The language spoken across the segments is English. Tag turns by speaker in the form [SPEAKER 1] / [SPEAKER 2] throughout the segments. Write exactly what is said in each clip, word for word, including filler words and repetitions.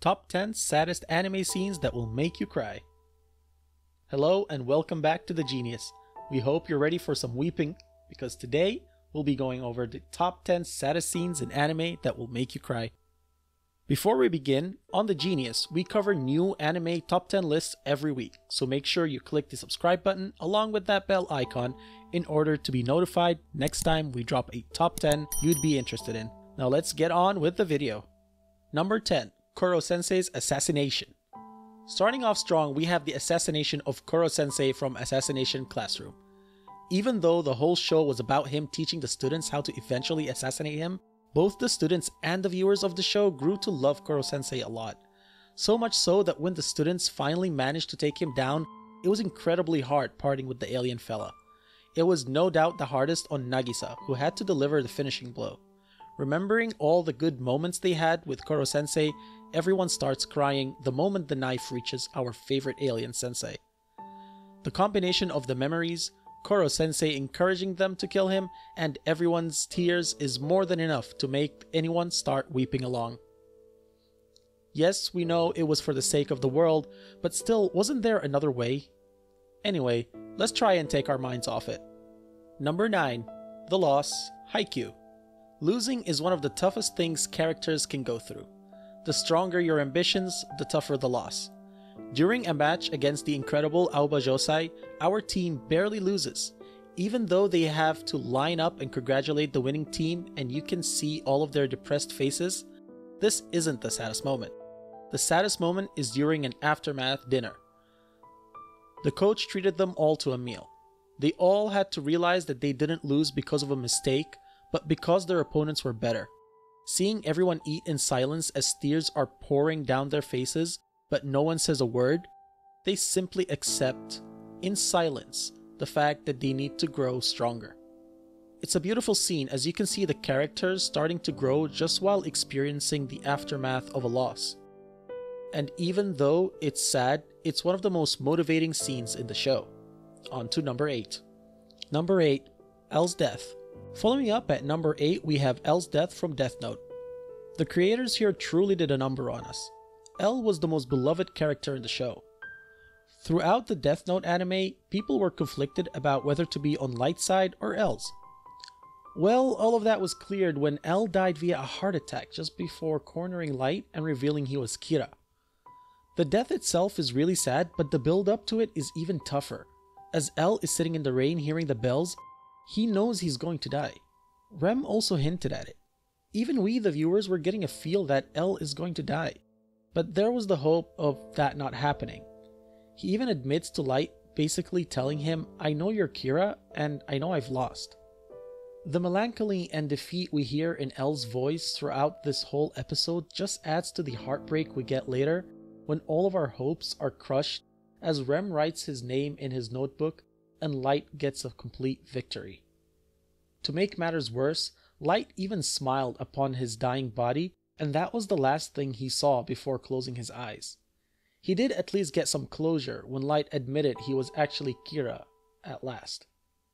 [SPEAKER 1] Top ten Saddest Anime Scenes That Will Make You Cry. Hello and welcome back to The Genius. We hope you're ready for some weeping, because today we'll be going over the top ten saddest scenes in anime that will make you cry. Before we begin, on The Genius, we cover new anime top ten lists every week, so make sure you click the subscribe button along with that bell icon in order to be notified next time we drop a top ten you'd be interested in. Now let's get on with the video. Number ten. Koro Sensei's Assassination. Starting off strong, we have the assassination of Koro Sensei from Assassination Classroom. Even though the whole show was about him teaching the students how to eventually assassinate him, both the students and the viewers of the show grew to love Koro Sensei a lot. So much so that when the students finally managed to take him down, it was incredibly hard parting with the alien fella. It was no doubt the hardest on Nagisa, who had to deliver the finishing blow. Remembering all the good moments they had with Koro Sensei, everyone starts crying the moment the knife reaches our favorite alien sensei. The combination of the memories, Koro Sensei encouraging them to kill him, and everyone's tears is more than enough to make anyone start weeping along. Yes, we know it was for the sake of the world, but still, wasn't there another way? Anyway, let's try and take our minds off it. Number nine. The Loss, Haikyuu. Losing is one of the toughest things characters can go through. The stronger your ambitions, the tougher the loss. During a match against the incredible Aoba Josai, our team barely loses, even though they have to line up and congratulate the winning team and you can see all of their depressed faces. This isn't the saddest moment. The saddest moment is during an aftermath dinner. The coach treated them all to a meal. They all had to realize that they didn't lose because of a mistake, but because their opponents were better. Seeing everyone eat in silence as tears are pouring down their faces, but no one says a word, they simply accept, in silence, the fact that they need to grow stronger. It's a beautiful scene as you can see the characters starting to grow just while experiencing the aftermath of a loss. And even though it's sad, it's one of the most motivating scenes in the show. On to number eight. Number eight. L's death. Following up at number eight, we have L's death from Death Note. The creators here truly did a number on us. L was the most beloved character in the show. Throughout the Death Note anime, people were conflicted about whether to be on Light's side or L's. Well, all of that was cleared when L died via a heart attack just before cornering Light and revealing he was Kira. The death itself is really sad, but the build up to it is even tougher. As L is sitting in the rain hearing the bells, he knows he's going to die. Rem also hinted at it. Even we, the viewers, were getting a feel that L is going to die. But there was the hope of that not happening. He even admits to Light, basically telling him, "I know you're Kira, and I know I've lost." The melancholy and defeat we hear in L's voice throughout this whole episode just adds to the heartbreak we get later when all of our hopes are crushed as Rem writes his name in his notebook and Light gets a complete victory. To make matters worse, Light even smiled upon his dying body, and that was the last thing he saw before closing his eyes. He did at least get some closure when Light admitted he was actually Kira at last.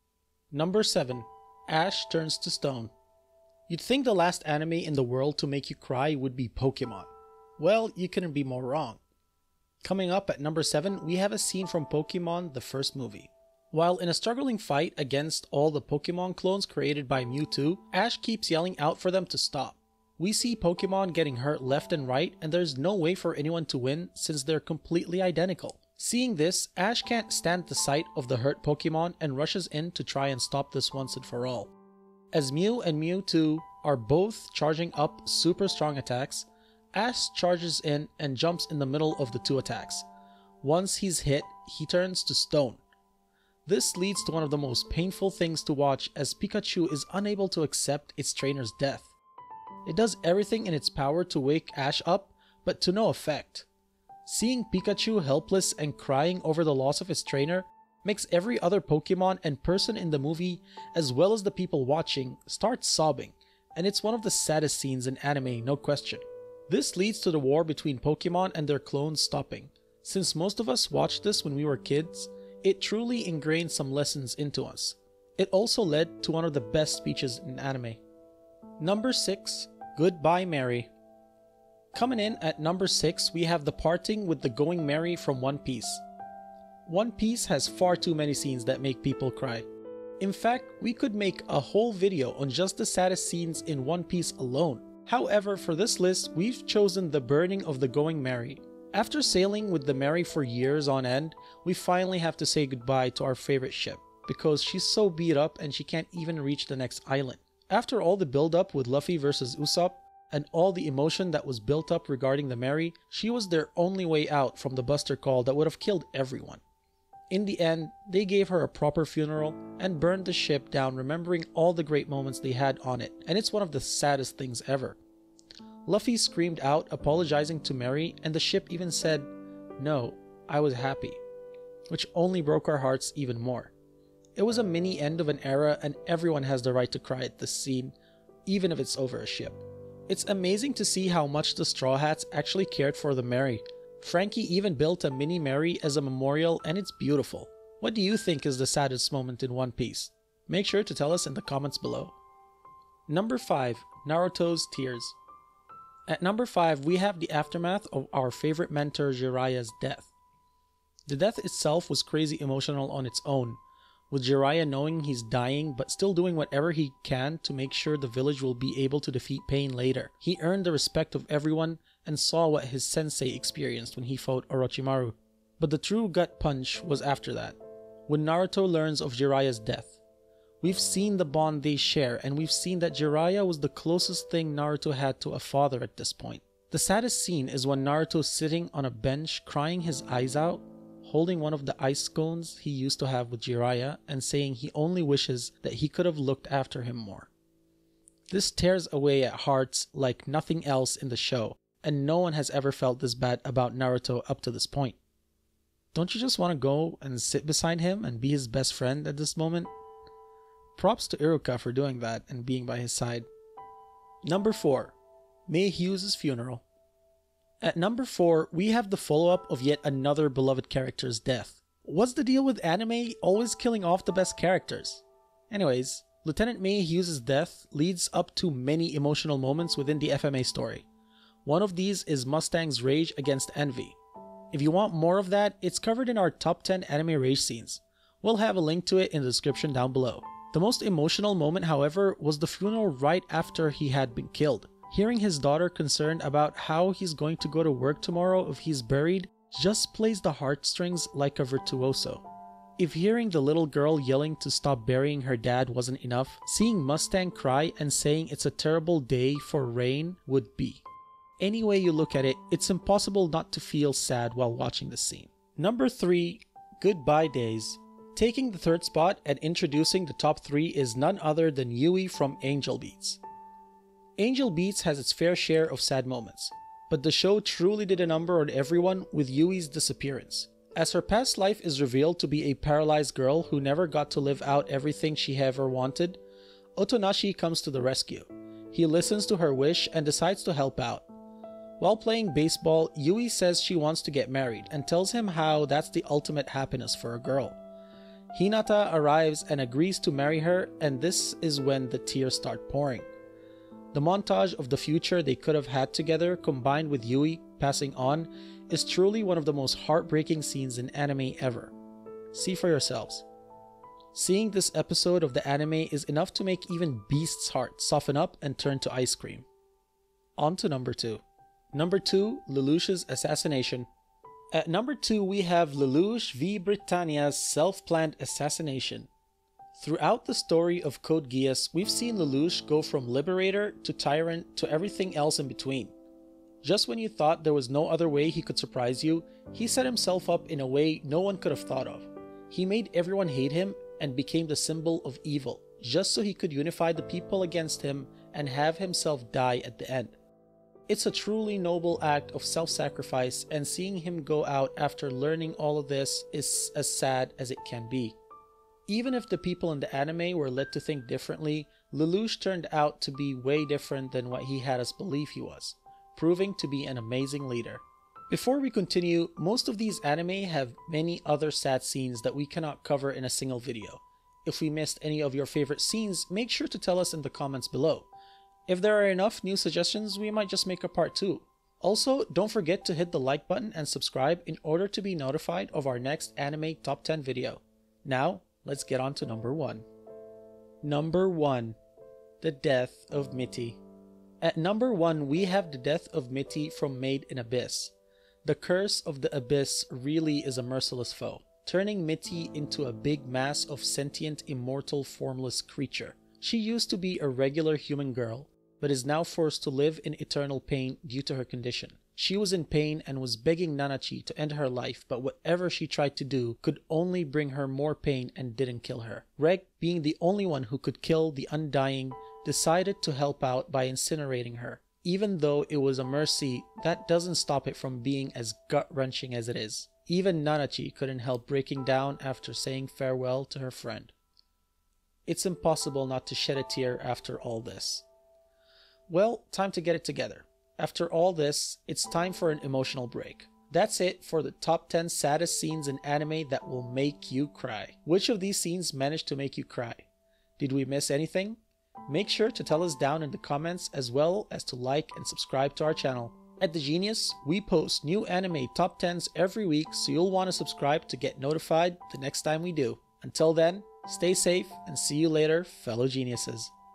[SPEAKER 1] Number seven. Ash turns to stone. You'd think the last anime in the world to make you cry would be Pokemon. Well, you couldn't be more wrong. Coming up at number seven, we have a scene from Pokemon the first movie. While in a struggling fight against all the Pokemon clones created by Mewtwo, Ash keeps yelling out for them to stop. We see Pokemon getting hurt left and right, and there's no way for anyone to win since they're completely identical. Seeing this, Ash can't stand the sight of the hurt Pokemon and rushes in to try and stop this once and for all. As Mew and Mewtwo are both charging up super strong attacks, Ash charges in and jumps in the middle of the two attacks. Once he's hit, he turns to stone. This leads to one of the most painful things to watch as Pikachu is unable to accept its trainer's death. It does everything in its power to wake Ash up, but to no effect. Seeing Pikachu helpless and crying over the loss of his trainer makes every other Pokemon and person in the movie, as well as the people watching, start sobbing, and it's one of the saddest scenes in anime, no question. This leads to the war between Pokemon and their clones stopping. Since most of us watched this when we were kids, it truly ingrained some lessons into us. It also led to one of the best speeches in anime. Number six. Goodbye Mary. Coming in at number six, we have the parting with the Going Merry from One Piece. One Piece has far too many scenes that make people cry. In fact, we could make a whole video on just the saddest scenes in One Piece alone. However, for this list, we've chosen the burning of the Going Merry. After sailing with the Merry for years on end, we finally have to say goodbye to our favorite ship, because she's so beat up and she can't even reach the next island. After all the build-up with Luffy versus Usopp, and all the emotion that was built up regarding the Merry, she was their only way out from the Buster Call that would have killed everyone. In the end, they gave her a proper funeral and burned the ship down, remembering all the great moments they had on it, and it's one of the saddest things ever. Luffy screamed out, apologizing to Merry, and the ship even said, "No, I was happy," which only broke our hearts even more. It was a mini end of an era, and everyone has the right to cry at this scene, even if it's over a ship. It's amazing to see how much the Straw Hats actually cared for the Merry. Frankie even built a mini Merry as a memorial, and it's beautiful. What do you think is the saddest moment in One Piece? Make sure to tell us in the comments below. Number five. Naruto's Tears. At number five, we have the aftermath of our favorite mentor Jiraiya's death. The death itself was crazy emotional on its own, with Jiraiya knowing he's dying but still doing whatever he can to make sure the village will be able to defeat Pain later. He earned the respect of everyone and saw what his sensei experienced when he fought Orochimaru. But the true gut punch was after that, when Naruto learns of Jiraiya's death. We've seen the bond they share, and we've seen that Jiraiya was the closest thing Naruto had to a father at this point. The saddest scene is when Naruto's sitting on a bench crying his eyes out, holding one of the ice cones he used to have with Jiraiya and saying he only wishes that he could have looked after him more. This tears away at hearts like nothing else in the show, and no one has ever felt this bad about Naruto up to this point. Don't you just want to go and sit beside him and be his best friend at this moment? Props to Iruka for doing that and being by his side. Number four. May Hughes' funeral. At number four, we have the follow-up of yet another beloved character's death. What's the deal with anime always killing off the best characters? Anyways, Lieutenant May Hughes' death leads up to many emotional moments within the F M A story. One of these is Mustang's rage against Envy. If you want more of that, it's covered in our top ten anime rage scenes. We'll have a link to it in the description down below. The most emotional moment, however, was the funeral right after he had been killed. Hearing his daughter concerned about how he's going to go to work tomorrow if he's buried just plays the heartstrings like a virtuoso. If hearing the little girl yelling to stop burying her dad wasn't enough, seeing Mustang cry and saying it's a terrible day for Rain would be. Any way you look at it, it's impossible not to feel sad while watching this scene. Number three. Goodbye Days. Taking the third spot and introducing the top three is none other than Yui from Angel Beats. Angel Beats has its fair share of sad moments, but the show truly did a number on everyone with Yui's disappearance. As her past life is revealed to be a paralyzed girl who never got to live out everything she ever wanted, Otonashi comes to the rescue. He listens to her wish and decides to help out. While playing baseball, Yui says she wants to get married and tells him how that's the ultimate happiness for a girl. Hinata arrives and agrees to marry her, and this is when the tears start pouring. The montage of the future they could have had together, combined with Yui passing on, is truly one of the most heartbreaking scenes in anime ever. See for yourselves. Seeing this episode of the anime is enough to make even Beast's heart soften up and turn to ice cream. On to number two. Number two, Lelouch's assassination. At number two, we have Lelouch v Britannia's self-planned assassination. Throughout the story of Code Geass, we've seen Lelouch go from liberator to tyrant to everything else in between. Just when you thought there was no other way he could surprise you, he set himself up in a way no one could have thought of. He made everyone hate him and became the symbol of evil, just so he could unify the people against him and have himself die at the end. It's a truly noble act of self-sacrifice, and seeing him go out after learning all of this is as sad as it can be. Even if the people in the anime were led to think differently, Lelouch turned out to be way different than what he had us believe he was, proving to be an amazing leader. Before we continue, most of these anime have many other sad scenes that we cannot cover in a single video. If we missed any of your favorite scenes, make sure to tell us in the comments below. If there are enough new suggestions, we might just make a part two. Also, don't forget to hit the like button and subscribe in order to be notified of our next anime top ten video. Now, let's get on to number one. Number one. The Death of Mitty. At number one, we have the death of Mitty from Made in Abyss. The curse of the Abyss really is a merciless foe, turning Mitty into a big mass of sentient, immortal, formless creature. She used to be a regular human girl, but is now forced to live in eternal pain due to her condition. She was in pain and was begging Nanachi to end her life, but whatever she tried to do could only bring her more pain and didn't kill her. Reg, being the only one who could kill the undying, decided to help out by incinerating her. Even though it was a mercy, that doesn't stop it from being as gut-wrenching as it is. Even Nanachi couldn't help breaking down after saying farewell to her friend. It's impossible not to shed a tear after all this. Well, time to get it together. After all this, it's time for an emotional break. That's it for the top ten saddest scenes in anime that will make you cry. Which of these scenes managed to make you cry? Did we miss anything? Make sure to tell us down in the comments, as well as to like and subscribe to our channel. At The Genius, we post new anime top tens every week, so you'll want to subscribe to get notified the next time we do. Until then, stay safe and see you later, fellow geniuses.